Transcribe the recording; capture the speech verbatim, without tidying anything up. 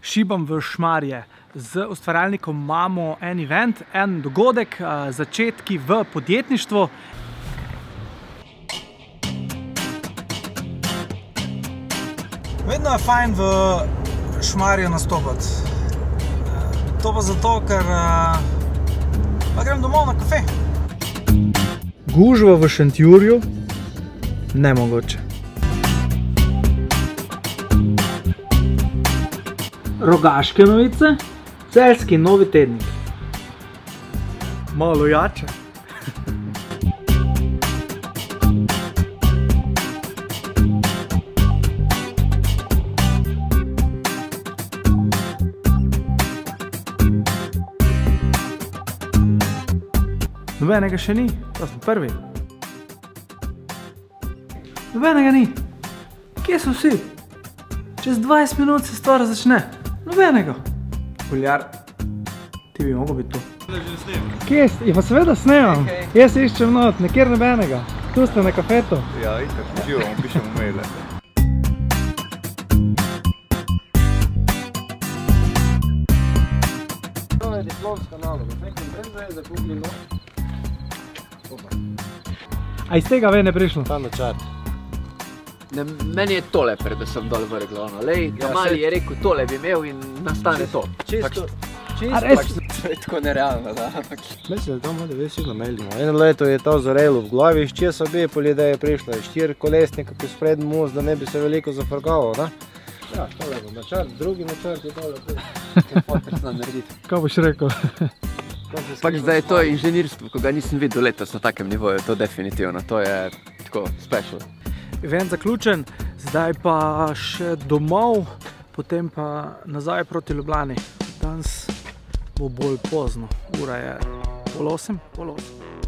šibam v Šmarje. Z ustvarjalnikom imamo en event, en dogodek, začetki v podjetništvu. Vedno je fajn v Šmarju nastopati. To pa zato, ker pa grem domov na kafe. Gužva v Šentjurju? Nemogoče. Rogaške novice, celjski Novi tednik. Malo jače. Nobenega še ni, to smo prvi. Nobenega ni. Kje so vsi? Čez dvajset minut se stvar začne. Nobenega. Kuljar, ti bi mogel biti tu. Kje ste? Ja, pa seveda snemam. Jaz iščem not, nekjer nobenega. Tu ste na kafetu. Ja, itak, uživamo, pišemo maile. To je diplomska naloga. Nekaj brez veze kupili not. A iz tega ven je prišlo? Ta načrt. Meni je tole predvsem dol vrglo. Lej, Mali je rekel, tole bi imel in nastane to. Čisto, čisto, to je tako nerealno, da. Mislim, da to mora već sigurno najdemo. Eno leto je to zorelo v glavi, iz česa bi polje je prišla. Štiri kolesnika, ki sprednji most, da ne bi se veliko zafrgalo, da? Ja, tole bo načrt, drugi načrt je tole. Kaj potrebno narediti. Kaj boš rekel? Pač zdaj je to inženirstvo, ko ga nisem videl letos na takem nivoju, to definitivno, to je tako special. Event zaključen, zdaj pa še domov, potem pa nazaj proti Ljubljani. Danes bo bolj pozno, ura je pol osem, pol osem.